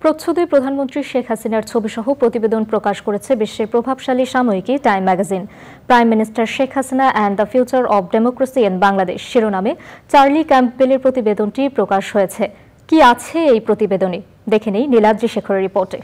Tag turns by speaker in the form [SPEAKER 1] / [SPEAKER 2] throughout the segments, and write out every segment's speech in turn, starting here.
[SPEAKER 1] প্রচ্ছদে প্রধানমন্ত্রী শেখ হাসিনার ছবিসহ প্রতিবেদন প্রকাশ করেছে বিশ্বের প্রভাবশালী সাময়িকী Time magazine. Prime minister Sheikh Hasina and the future of democracy in Bangladesh শিরোনামে চার্লি ক্যাম্পবেলের প্রতিবেদনটি প্রকাশ হয়েছে। কি আছে এই প্রতিবেদনে, দেখে নেই নীলাদ্রি শেখরের রিপোর্টে।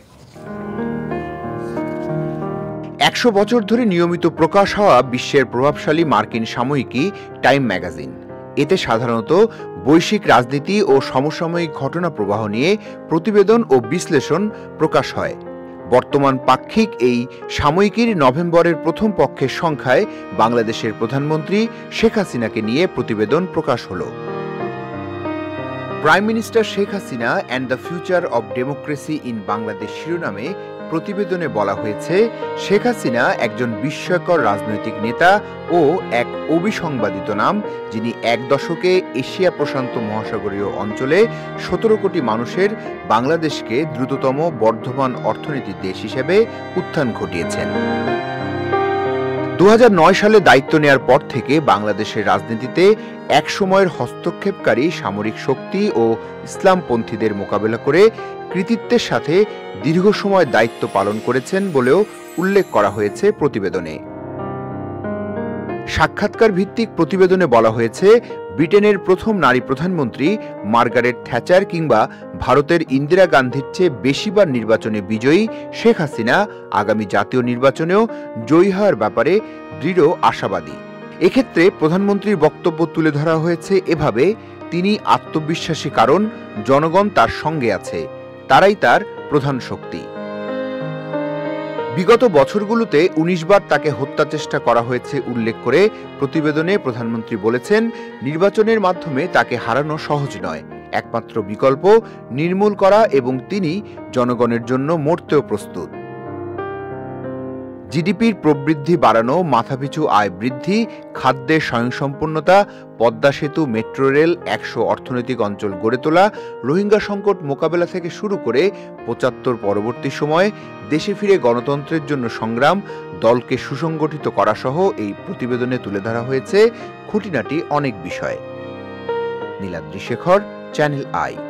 [SPEAKER 2] ১০০ বছর ধরে নিয়মিত প্রকাশ হওয়া বিশ্বের প্রভাবশালী মার্কিন সাময়িকী টাইম ম্যাগাজিন। এতে সাধারণত বৈশ্বিক রাজনীতি ও সমসাময়িক ঘটনা প্রবাহ নিয়ে প্রতিবেদন ও বিশ্লেষণ প্রকাশ হয়। বর্তমান পাক্ষিক এই সাময়িকীর নভেম্বরের প্রথম পক্ষের সংখ্যায় বাংলাদেশের প্রধানমন্ত্রী শেখ হাসিনাকে নিয়ে প্রতিবেদন প্রকাশ হলো। Prime minister Sheikh Hasina and the future of democracy in Bangladesh শিরোনামে প্রতিবেদনে বলা হয়েছে, শেখ হাসিনা একজন বিস্ময়কর রাজনৈতিক নেতা ও এক অবিসংবাদিত নাম, যিনি এক দশকে এশিয়া প্রশান্ত মহাসাগরীয় অঞ্চলে ১৭ কোটি মানুষের বাংলাদেশকে দ্রুততম বর্ধমান অর্থনীতির দেশ হিসেবে উত্থান ঘটিয়েছেন। ২০০৯ সালে দায়িত্ব নেয়ার পর থেকে বাংলাদেশের রাজনীতিতে এক সময়ের হস্তক্ষেপকারী সামরিক শক্তি ও ইসলামপন্থীদের মোকাবেলা করে কৃতিত্বের সাথে দীর্ঘ সময় দায়িত্ব পালন করেছেন বলেও উল্লেখ করা হয়েছে প্রতিবেদনে। সাক্ষাৎকার ভিত্তিক প্রতিবেদনে বলা হয়েছে, ব্রিটেনের প্রথম নারী প্রধানমন্ত্রী মার্গারেট থ্যাচার কিংবা ভারতের ইন্দিরা গান্ধীর চেয়ে বেশিবার নির্বাচনে বিজয়ী শেখ হাসিনা আগামী জাতীয় নির্বাচনেও জয়ী হওয়ার ব্যাপারে দৃঢ় আশাবাদী। এক্ষেত্রে প্রধানমন্ত্রীর বক্তব্য তুলে ধরা হয়েছে এভাবে, তিনি আত্মবিশ্বাসী কারণ জনগণ তার সঙ্গে আছে, তারাই তার প্রধান শক্তি। বিগত বছরগুলোতে ১৯ বার তাকে হত্যা চেষ্টা করা হয়েছে উল্লেখ করে প্রতিবেদনে প্রধানমন্ত্রী বলেছেন, নির্বাচনের মাধ্যমে তাকে হারানো সহজ নয়, একমাত্র বিকল্প নির্মূল করা এবং তিনি জনগণের জন্য মরতেও প্রস্তুত। জিডিপির প্রবৃদ্ধি বাড়ানো, মাথাপিছু আয় বৃদ্ধি, খাদ্যের স্বয়ংসম্পূর্ণতা, পদ্মা সেতু, মেট্রো রেল, ১০০ অর্থনৈতিক অঞ্চল গড়ে তোলা, রোহিঙ্গা সংকট মোকাবেলা থেকে শুরু করে ৭৫ পরবর্তী সময়ে দেশে ফিরে গণতন্ত্রের জন্য সংগ্রাম, দলকে সুসংগঠিত করা সহ এই প্রতিবেদনে তুলে ধরা হয়েছে খুঁটিনাটি অনেক বিষয়। Niladri Shekhar, channel I.